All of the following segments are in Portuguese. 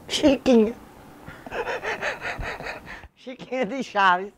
Chiquinha. Chiquinha de Chaves.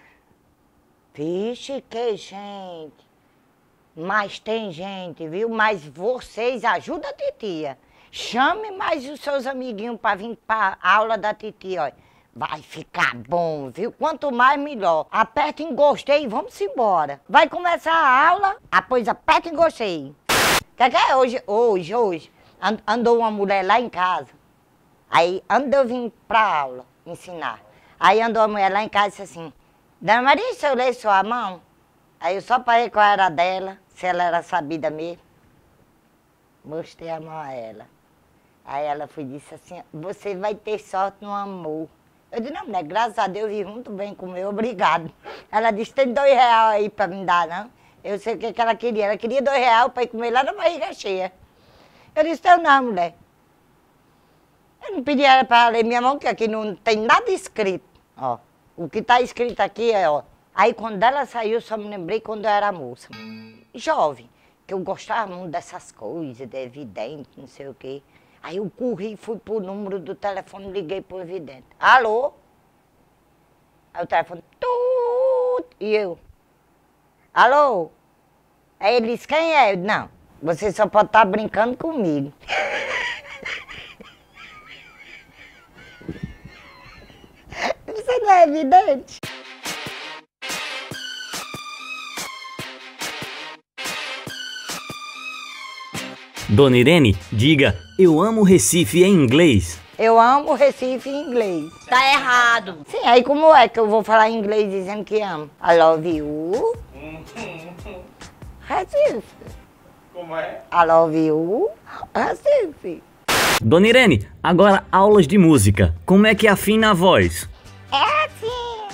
Vixe, que gente. Mas tem gente, viu? Mas vocês ajudam a titia. Chame mais os seus amiguinhos para vir para a aula da titia, olha. Vai ficar bom, viu? Quanto mais, melhor. Aperta em gostei e vamos embora. Vai começar a aula? Ah, pois aperta em gostei. Que é hoje? Andou uma mulher lá em casa. Aí, antes de eu vir pra aula, ensinar. Aí andou uma mulher lá em casa e disse assim, Dona Maria, se eu ler sua mão? Aí eu só parei qual era dela, se ela era sabida mesmo. Mostrei a mão a ela. Aí ela foi e disse assim, você vai ter sorte no amor. Eu disse, não, mulher, graças a Deus, vi muito bem com o meu, obrigado. Ela disse, tem R$2 aí pra me dar, não? Eu sei o que ela queria. Ela queria R$2 pra ir comer lá na barriga cheia. Eu disse, não, mulher. Eu não pedi ela para ler minha mão, que aqui não tem nada escrito. Ó, o que está escrito aqui é, ó. Aí quando ela saiu, eu só me lembrei quando eu era moça. Jovem, que eu gostava muito dessas coisas, de evidente, não sei o quê. Aí eu corri, fui pro número do telefone, liguei pro evidente. Alô? Aí o telefone, e eu. Alô? Aí ele disse, quem é? Eu, não, você só pode estar brincando comigo. Você não é evidente? Dona Irene, diga, eu amo Recife em inglês. Eu amo Recife em inglês. Tá errado. Sim, aí como é que eu vou falar em inglês dizendo que amo? I love you. Recife. Como é? I love you. Recife. Dona Irene, agora aulas de música. Como é que afina a voz? É assim.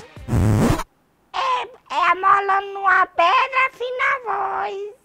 É amolando numa pedra, afina a voz.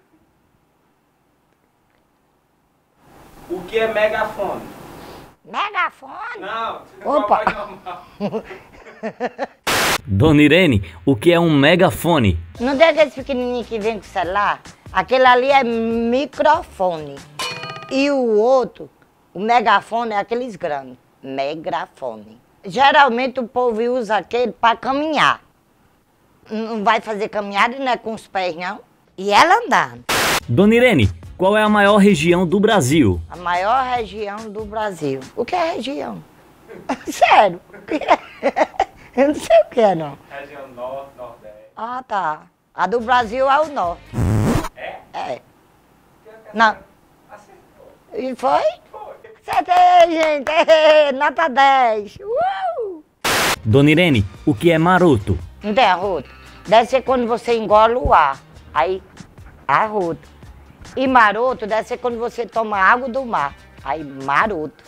O que é megafone? Megafone? Não, Opa. normal. Dona Irene, o que é um megafone? Não tem aqueles pequenininhos que vem com o celular? Aquele ali é microfone. E o outro, o megafone, é aqueles grandes. Megafone. Geralmente o povo usa aquele para caminhar. Não vai fazer caminhada, não é com os pés, não. E ela andando. Dona Irene, qual é a maior região do Brasil? A maior região do Brasil. O que é região? Sério? O que é? Eu não sei o que é, não. Região norte, nordeste. Ah, tá. A do Brasil é o norte. É? É. Não. Acertou. E foi? Foi. Acertei, gente. Nota 10. Dona Irene, o que é maroto? Não tem arroto? Deve ser quando você engole o ar. Aí, arroto. E maroto deve ser quando você toma água do mar. Aí, maroto.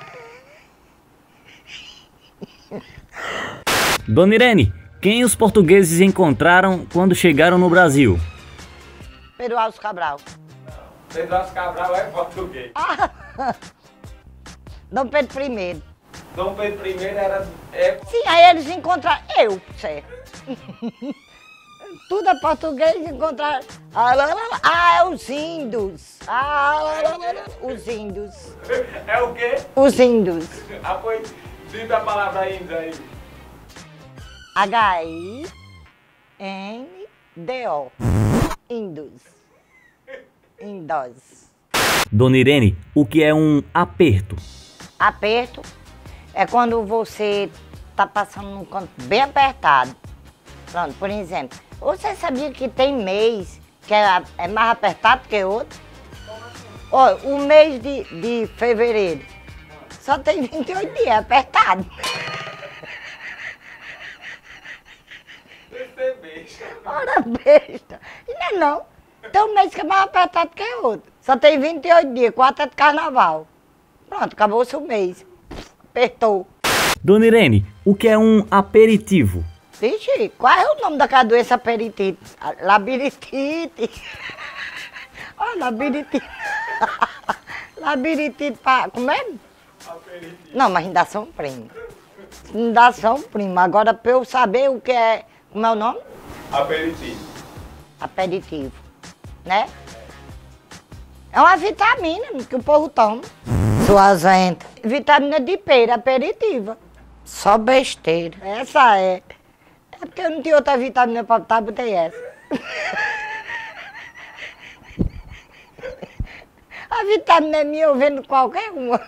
Dona Irene, quem os portugueses encontraram quando chegaram no Brasil? Pedro Alves Cabral. Pedro Alves Cabral é português. Dom Pedro I. Dom Pedro I era... Sim, aí eles encontraram eu, certo. Tudo é português, encontraram... Ah, é os índios. Os índios. É o quê? Os índios. Ah, pois, diz a palavra índio aí. H-I-N-D-O. Índios. Indos. Dona Irene, o que é um aperto? Aperto é quando você tá passando num canto bem apertado. Pronto, por exemplo, você sabia que tem mês que é mais apertado que outro? Ó, o mês de fevereiro só tem 28 dias, apertado. Você beijo. Ora, besta. E não é não. Tem um mês que é mais apertado que outro. Só tem 28 dias, 4 é de carnaval. Pronto, acabou-se o mês. Apertou. Dona Irene, o que é um aperitivo? Vixe, qual é o nome daquela doença aperitite? Labirintite. Ó, labirintite. Labirintite, como é? Aperitivo. Não, mas ainda são primo. Ainda são primo. Agora, pra eu saber o que é, como é o nome? Aperitivo. Aperitivo, né? É uma vitamina que o povo toma. Suas ventas. Vitamina de pera, aperitiva. Só besteira. Essa é. É porque eu não tinha outra vitamina pra botar, botei essa. A vitamina é minha, eu vendo qualquer uma.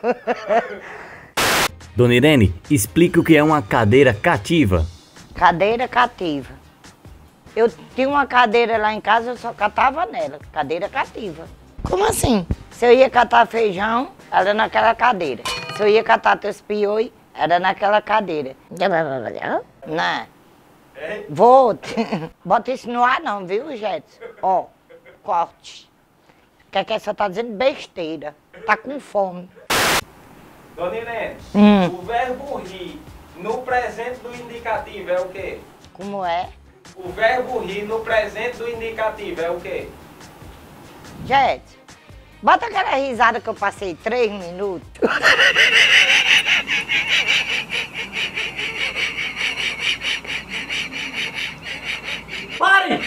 Dona Irene, explique o que é uma cadeira cativa. Cadeira cativa. Eu tinha uma cadeira lá em casa, eu só catava nela. Cadeira cativa. Como assim? Se eu ia catar feijão, era naquela cadeira. Se eu ia catar teus pioi, era naquela cadeira. Né? Vou. Bota isso no ar não, viu, Jetson? Ó, corte. Que essa tá dizendo besteira. Tá com fome. Dona Irene, o verbo rir no presente do indicativo é o quê? Como é? O verbo rir no presente do indicativo é o quê? Jetson, bota aquela risada que eu passei 3 minutos. Pare!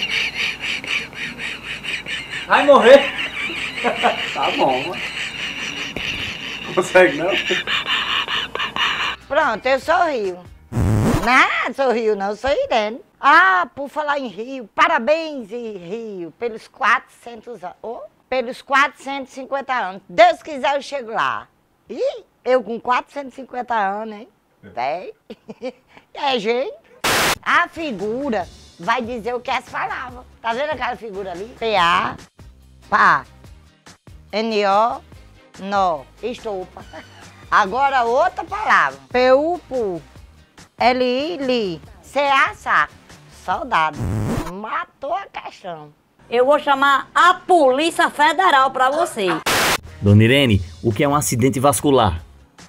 Vai morrer! Tá bom, mano. Consegue não? Pronto, eu sou Rio. Não, sou Rio não, sou Irene. Ah, por falar em Rio, parabéns, Rio, pelos 400 anos. Oh, pelos 450 anos. Deus quiser, eu chego lá. Ih, eu com 450 anos, hein? Véi. É, gente. A figura vai dizer o que as palavras. Tá vendo aquela figura ali? P-A, pá, N-O, nó, estopa. Agora outra palavra. P-U, pu, L-I, li, C-A, saco. Soldado. Matou a questão. Eu vou chamar a Polícia Federal pra você. Dona Irene, o que é um acidente vascular?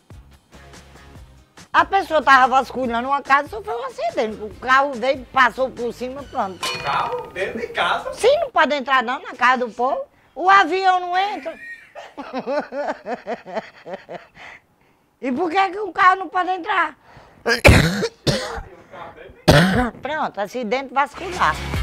A pessoa tava vasculhando uma casa, só foi um acidente. O carro veio, passou por cima, pronto. Carro dentro de casa? Sim, não pode entrar não na casa do povo. O avião não entra. E por que o carro não pode entrar? Pronto, acidente vascular.